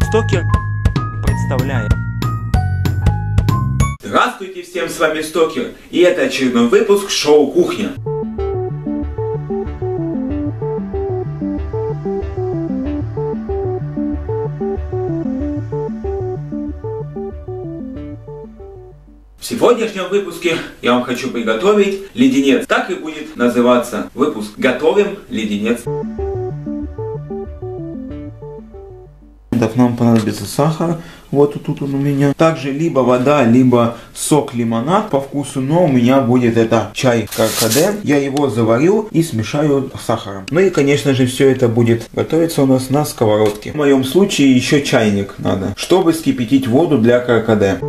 Стокер представляет. Здравствуйте всем, с вами Стокер, и это очередной выпуск шоу «Кухня». В сегодняшнем выпуске я вам хочу приготовить леденец. Так и будет называться выпуск «Готовим леденец». Нам понадобится сахар, вот тут он у меня. Также либо вода, либо сок лимонад по вкусу, но у меня будет это чай каркаде. Я его заварю и смешаю с сахаром. Ну и конечно же все это будет готовиться у нас на сковородке. В моем случае еще чайник надо, чтобы вскипятить воду для каркаде.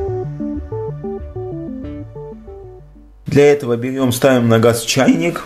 Для этого берем, ставим на газ чайник.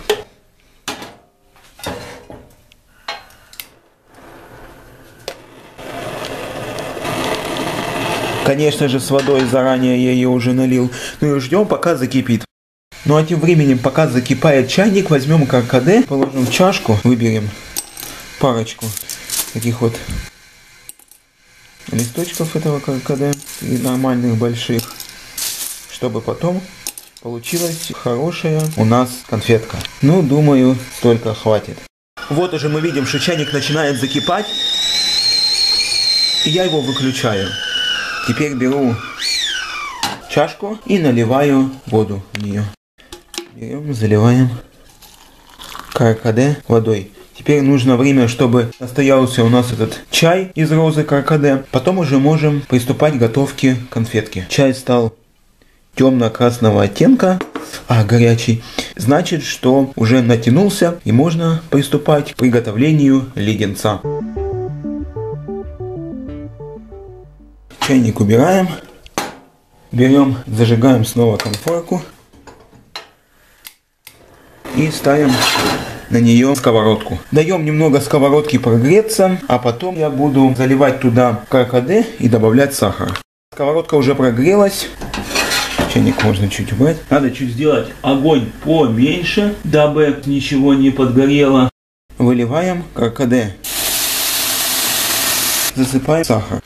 Конечно же, с водой заранее я ее уже налил. Ну и ждем, пока закипит. Ну а тем временем, пока закипает чайник, возьмем каркаде, положим в чашку, выберем парочку таких вот листочков этого каркаде, и нормальных больших, чтобы потом получилась хорошая у нас конфетка. Ну, думаю, столько хватит. Вот уже мы видим, что чайник начинает закипать, и я его выключаю. Теперь беру чашку и наливаю воду в нее. Берем, заливаем каркаде водой. Теперь нужно время, чтобы настоялся у нас этот чай из розы каркаде. Потом уже можем приступать к готовке конфетки. Чай стал темно-красного оттенка, горячий. Значит, что уже натянулся и можно приступать к приготовлению леденца. Чайник убираем, берем, зажигаем снова конфорку и ставим на нее сковородку. Даем немного сковородки прогреться, а потом я буду заливать туда каркаде и добавлять сахар. Сковородка уже прогрелась, чайник можно чуть убрать. Надо чуть сделать огонь поменьше, дабы ничего не подгорело. Выливаем каркаде, засыпаем сахар.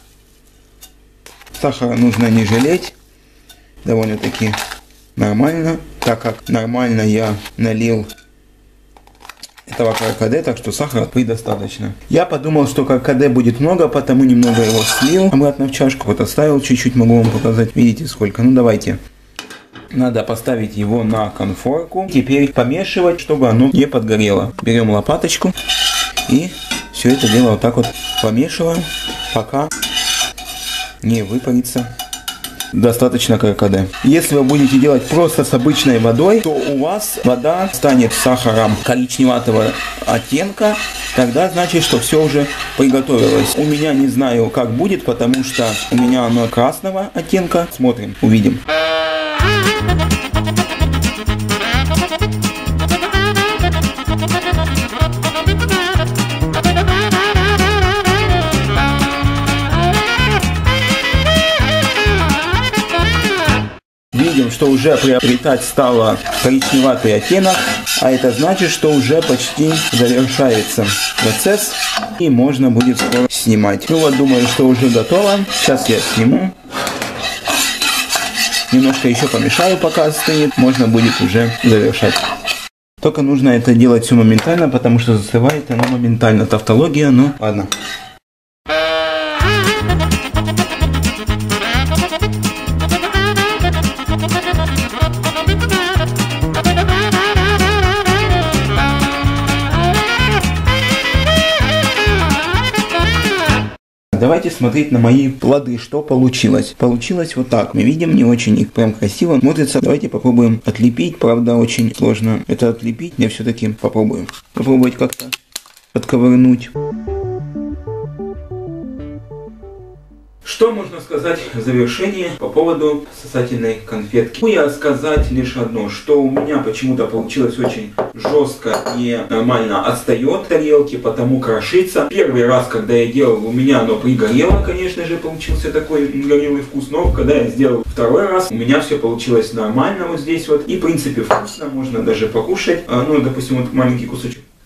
Сахара нужно не жалеть, довольно-таки нормально, так как нормально я налил этого каркаде, так что сахара предостаточно. Я подумал, что каркаде будет много, потому немного его слил обратно в чашку, вот оставил чуть-чуть, могу вам показать, видите сколько, ну давайте. Надо поставить его на конфорку, теперь помешивать, чтобы оно не подгорело. Берем лопаточку и все это дело вот так вот помешиваем, пока не выпарится достаточно каркаде. Если вы будете делать просто с обычной водой, то у вас вода станет сахаром коричневатого оттенка. Тогда значит, что все уже приготовилось. У меня не знаю, как будет, потому что у меня оно красного оттенка. Смотрим, увидим. Видим, что уже приобретать стало коричневатый оттенок, а это значит, что уже почти завершается процесс и можно будет скоро снимать. Ну вот, думаю, что уже готово. Сейчас я сниму. Немножко еще помешаю, пока остынет. Можно будет уже завершать. Только нужно это делать все моментально, потому что застывает оно моментально. Тавтология, ну ладно. Давайте смотреть на мои плоды, что получилось. Получилось вот так. Мы видим, не очень прям красиво смотрится. Давайте попробуем отлепить. Правда, очень сложно это отлепить. Я все-таки попробую. Попробовать как-то подковырнуть. Что можно сказать в завершении по поводу сосательной конфетки? Могу я сказать лишь одно, что у меня почему-то получилось очень жестко и нормально отстает от тарелки, потому крошится. Первый раз, когда я делал, у меня оно пригорело, конечно же, получился такой горелый вкус, но когда я сделал второй раз, у меня все получилось нормально вот здесь вот. И в принципе вкусно, можно даже покушать. Ну, допустим, вот маленький кусочек.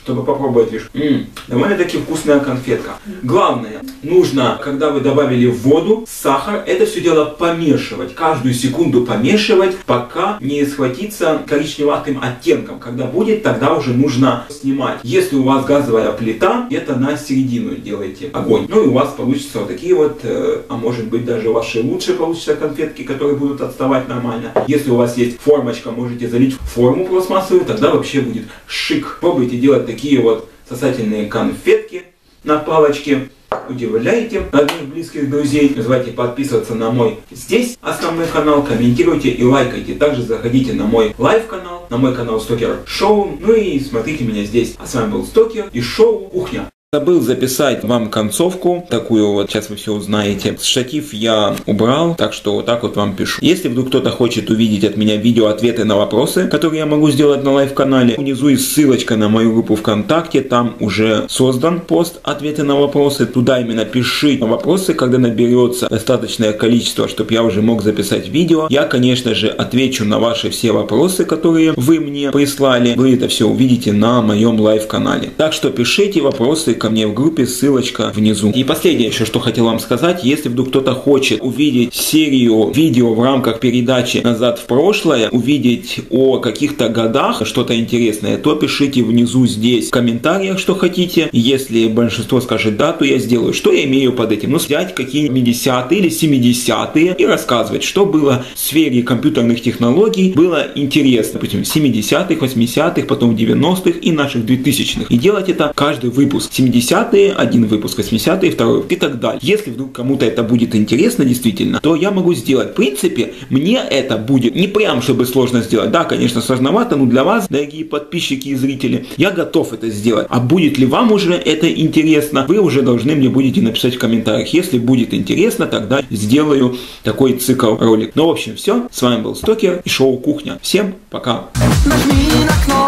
чтобы попробовать вишь. Довольно-таки вкусная конфетка. Главное, нужно, когда вы добавили в воду сахар, это все дело помешивать. Каждую секунду помешивать, пока не схватится коричневатым оттенком. Когда будет, тогда уже нужно снимать. Если у вас газовая плита, где-то на середину делайте огонь. Ну и у вас получится вот такие вот, а может быть даже ваши лучшие получатся конфетки, которые будут отставать нормально. Если у вас есть формочка, можете залить в форму пластмассовую, тогда вообще будет шик. Пробуйте делать такие вот сосательные конфетки на палочке. Удивляйте родных, близких, друзей. Не забывайте подписываться на мой здесь основной канал, комментируйте и лайкайте. Также заходите на мой лайв-канал, на мой канал Стокер Шоу. Ну и смотрите меня здесь. А с вами был Стокер и шоу Кухня. Забыл записать вам концовку, такую вот, сейчас вы все узнаете. Штатив я убрал, так что вот так вот вам пишу. Если вдруг кто-то хочет увидеть от меня видео ответы на вопросы, которые я могу сделать на лайв-канале, внизу есть ссылочка на мою группу ВКонтакте, там уже создан пост ответы на вопросы. Туда именно пишите вопросы, когда наберется достаточное количество, чтобы я уже мог записать видео. Я, конечно же, отвечу на ваши все вопросы, которые вы мне прислали. Вы это все увидите на моем лайв-канале. Так что пишите вопросы ко мне в группе, ссылочка внизу. И последнее еще, что хотел вам сказать, если вдруг кто-то хочет увидеть серию видео в рамках передачи «Назад в прошлое», увидеть о каких-то годах что-то интересное, то пишите внизу здесь в комментариях, что хотите. Если большинство скажет да, то я сделаю. Что я имею под этим? Ну, взять какие-нибудь 70-е или 70-е и рассказывать, что было в сфере компьютерных технологий, было интересно. Допустим, в 70-х, 80-х, потом в 90-х и наших 2000-х. И делать это каждый выпуск. 70-е, один выпуск, 80-е, второй и так далее. Если вдруг кому-то это будет интересно действительно, то я могу сделать. В принципе, мне это будет не прям, чтобы сложно сделать. Да, конечно, сложновато, но для вас, дорогие подписчики и зрители, я готов это сделать. А будет ли вам уже это интересно, вы уже должны мне будете написать в комментариях. Если будет интересно, тогда сделаю такой цикл ролик. Ну, в общем, все. С вами был Стокер и шоу Кухня. Всем пока. Нажми на кнопку.